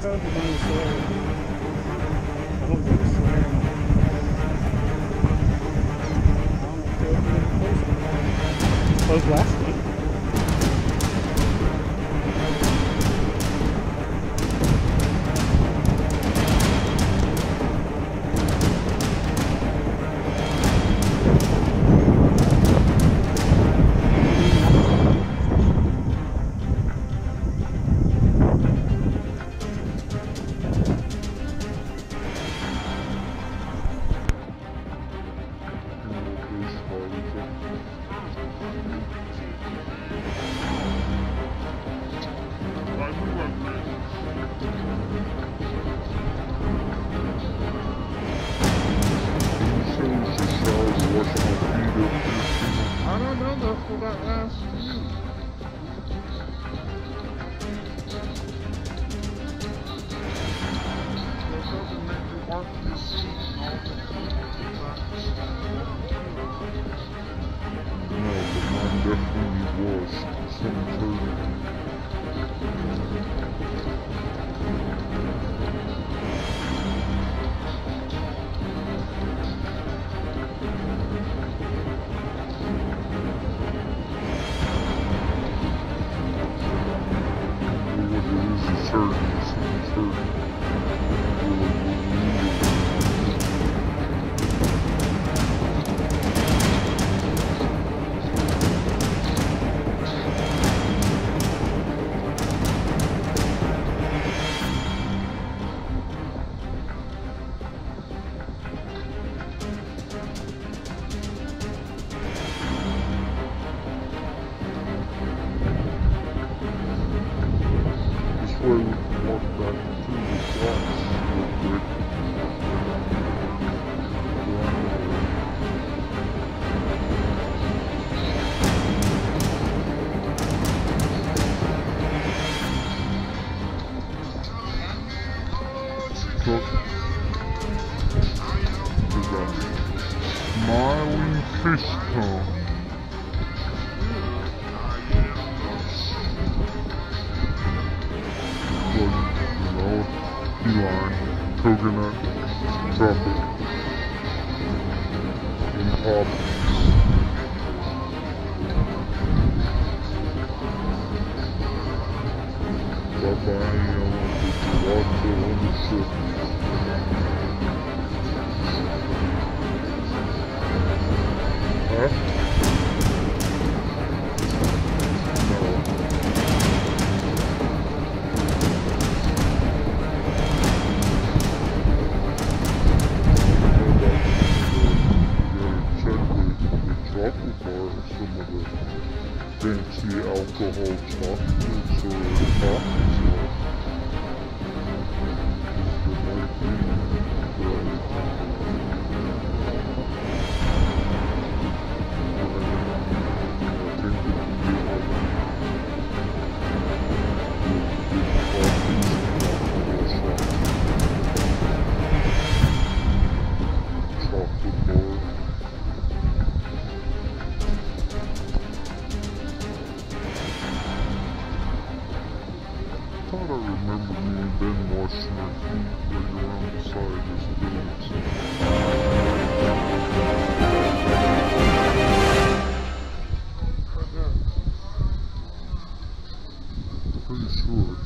probably going to swear. I hope they swear. I don't know if they're open in person. Closed last week. I don't know, that's what I asked you. That doesn't make you work this week and all the No, but mine definitely was 7:30. Way we can walk back through the flats real quick. Smiling fish cone. Key lime, coconut, truffle, and pop. Bye-bye, I want to walk on the ship. Huh? Fancy alcohol chocolates or coffees. There might be, I thought I remember me and Ben washing our feet right around the side of this village. Pretty sure.